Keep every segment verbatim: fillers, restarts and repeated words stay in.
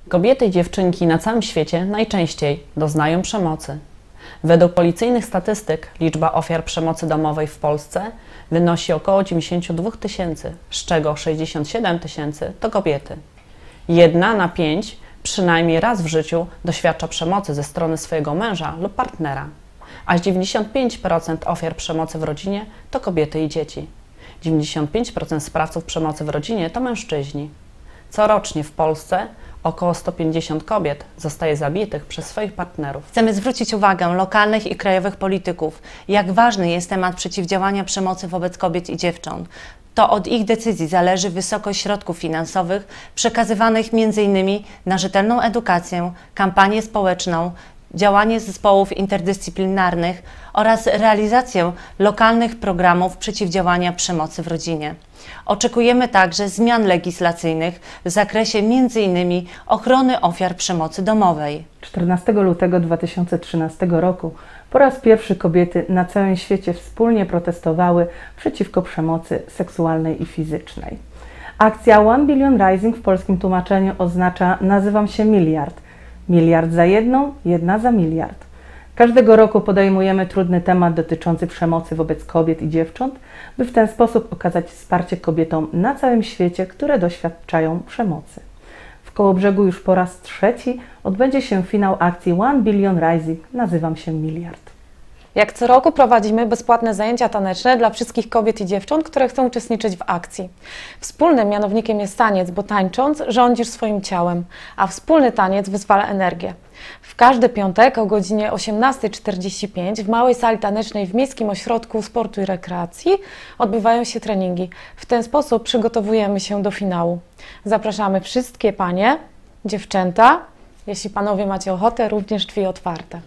Kobiety i dziewczynki na całym świecie najczęściej doznają przemocy. Według policyjnych statystyk liczba ofiar przemocy domowej w Polsce wynosi około dziewięćdziesiąt dwa tysięcy, z czego sześćdziesiąt siedem tysięcy to kobiety. Jedna na pięć przynajmniej raz w życiu doświadcza przemocy ze strony swojego męża lub partnera, a dziewięćdziesiąt pięć procent ofiar przemocy w rodzinie to kobiety i dzieci. dziewięćdziesiąt pięć procent sprawców przemocy w rodzinie to mężczyźni. Corocznie w Polsce około sto pięćdziesiąt kobiet zostaje zabitych przez swoich partnerów. Chcemy zwrócić uwagę lokalnych i krajowych polityków, jak ważny jest temat przeciwdziałania przemocy wobec kobiet i dziewcząt. To od ich decyzji zależy wysokość środków finansowych przekazywanych między innymi na rzetelną edukację, kampanię społeczną, działanie zespołów interdyscyplinarnych oraz realizację lokalnych programów przeciwdziałania przemocy w rodzinie. Oczekujemy także zmian legislacyjnych w zakresie między innymi ochrony ofiar przemocy domowej. czternastego lutego dwa tysiące trzynastego roku po raz pierwszy kobiety na całym świecie wspólnie protestowały przeciwko przemocy seksualnej i fizycznej. Akcja One Billion Rising w polskim tłumaczeniu oznacza "nazywam się miliard". Miliard za jedną, jedna za miliard. Każdego roku podejmujemy trudny temat dotyczący przemocy wobec kobiet i dziewcząt, by w ten sposób okazać wsparcie kobietom na całym świecie, które doświadczają przemocy. W Kołobrzegu już po raz trzeci odbędzie się finał akcji One Billion Rising "nazywam się miliard". Jak co roku prowadzimy bezpłatne zajęcia taneczne dla wszystkich kobiet i dziewcząt, które chcą uczestniczyć w akcji. Wspólnym mianownikiem jest taniec, bo tańcząc rządzisz swoim ciałem, a wspólny taniec wyzwala energię. W każdy piątek o godzinie osiemnastej czterdzieści pięć w małej sali tanecznej w Miejskim Ośrodku Sportu i Rekreacji odbywają się treningi. W ten sposób przygotowujemy się do finału. Zapraszamy wszystkie panie, dziewczęta. Jeśli panowie macie ochotę, również drzwi otwarte.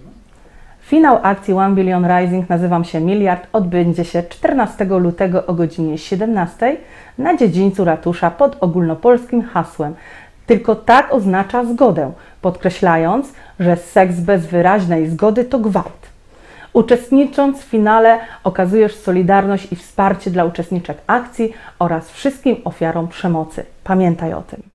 Finał akcji One Billion Rising "nazywam się miliard" odbędzie się czternastego lutego o godzinie siedemnastej na dziedzińcu ratusza pod ogólnopolskim hasłem "Tylko tak oznacza zgodę", podkreślając, że seks bez wyraźnej zgody to gwałt. Uczestnicząc w finale okazujesz solidarność i wsparcie dla uczestniczek akcji oraz wszystkim ofiarom przemocy. Pamiętaj o tym.